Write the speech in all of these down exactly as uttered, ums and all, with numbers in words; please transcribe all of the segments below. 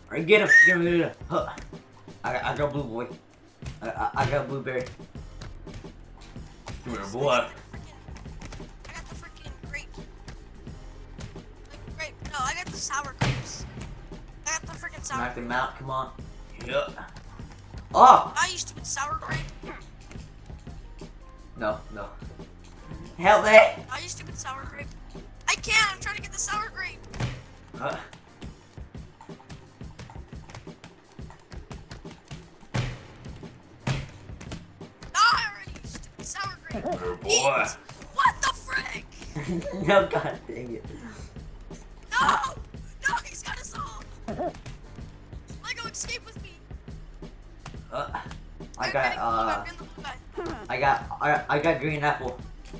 Alright, get him. Get him. Get him. Huh. I got, I got blue boy. I, I, I got blueberry. Come here, boy. I got the freaking grape. Like grape. No, I got the sour grapes. I got the freaking sour. Knock them out. Come on. Yep. Oh! I used to with sour grape. No, no. Help me! I used to with sour grape. I can't. I'm trying to get the sour grape. Huh? I already used to with sour grape. Oh, boy. What the frick? No, god dang it. No! No, he's got us all. Lego, escape with me. Uh, I got, uh, I'm in the blue guy. I got, I, I got green apple.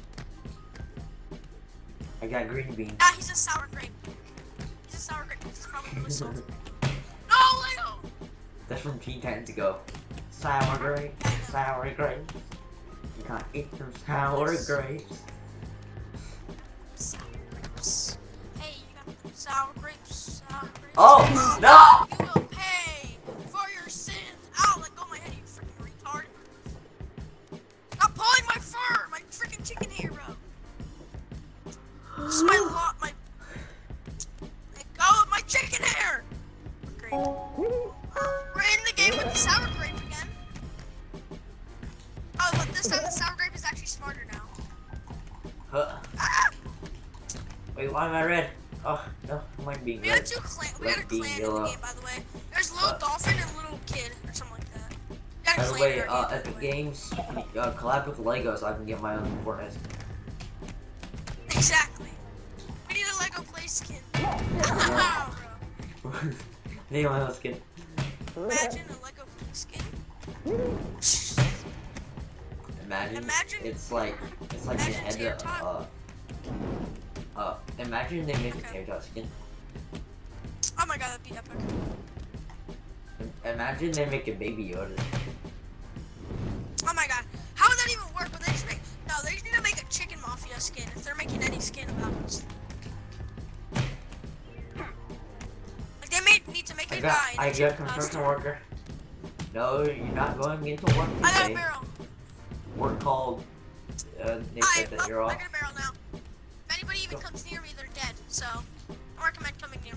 I got green bean. Ah, he's a sour grape. He's a sour grape. He's probably really salty. No, Lego! That's from Teen Titans Go. Sour grapes, sour grapes. You can't eat them sour grapes. Sour grapes. Hey, you got the sour grapes. Sour grapes. Oh, no! You will pay for your sins. Ow, let go of my head, you freaking retard. Stop pulling my fur, my freaking chicken hair, bro. This is my lot, my. Let go of my chicken hair! Great. We're in the game with the sour grape again. Oh, but this time the sour grape is actually smarter now. Huh. Ah! Wait, why am I red? Oh, no, I might be We red. had two clan. We had a Red being clan in yellow. the game, by the way. There's little Uh, dolphin and little kid, or something like that. We had a By the clan way, in our uh, game, by Epic the way. Games, uh, collab with Lego so I can get my own Fortnite. Exactly. We need a Lego play skin. Bro. Need my own skin. Imagine a Lego play skin. Imagine, Imagine- it's like, it's like the imagine head Tater of, Tot. uh, uh, imagine they make a Okay. Tater Tot skin. Oh my god, that'd be epic. Imagine they make a Baby Yoda. Oh my god. How would that even work? Would they just make... No, they just need to make a Chicken Mafia skin if they're making any skin about it. Like, they may need to make I a got, guy in a I got chicken construction costume. worker. No, you're not going into work I got a today. barrel. We're called, uh, they I, said that oh, you're I off. got a barrel now. If anybody even comes near me, they're dead. So, I recommend coming near.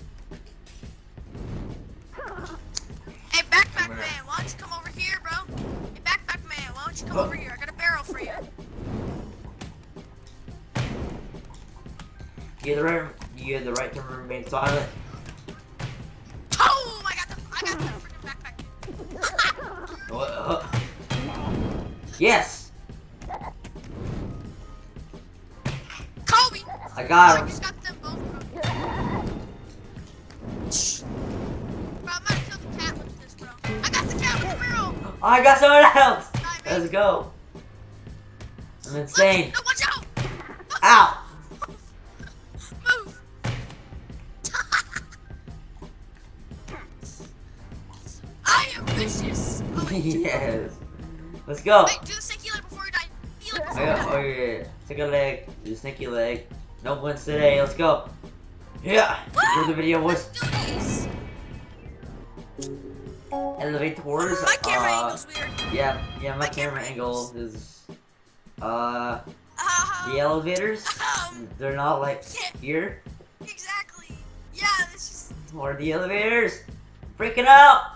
Hey, backpack Come here. man, why don't you come over here, bro? Hey, backpack man, why don't you come Oh. over here? I got a barrel for you. You have the right, you have the right to remain silent. Oh, I got the, I got the freaking backpack. What? Uh, yes! Kobe! I got I him. just got them both, bro. Shh. Bro, I'm gonna kill the cat with this, bro. I got the cat with the barrel! I got someone else! Die, man. Let's go. I'm insane. No, watch out! Ow! Move! I am vicious! Oh, wait, Yes. Let's go. wait, do the sticky leg before you die. Sticky leg I before you got, die. oh yeah, take a leg, do sneaky leg. No wins today, let's go. Yeah, enjoy the video, boys. Let's do these. Elevate towards, My camera uh, angle's weird. yeah, yeah, my, My camera, camera angle angles. is, uh, Uh, the elevators, um, they're not like yeah. here, exactly. Yeah, this is. or the elevators, freaking out.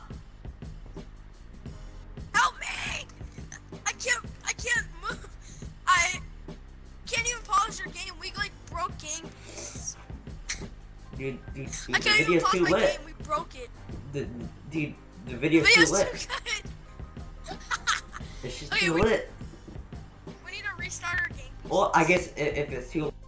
Help me! I can't. I can't move. I can't even pause your game. We like broke game. Dude, dude, dude I the can't even video's pause too my lit. game. We broke it. The, dude, the The video's video's too lit. too good. It's just Okay, too we- lit. We need to restart our game. Well, I guess if, if it's too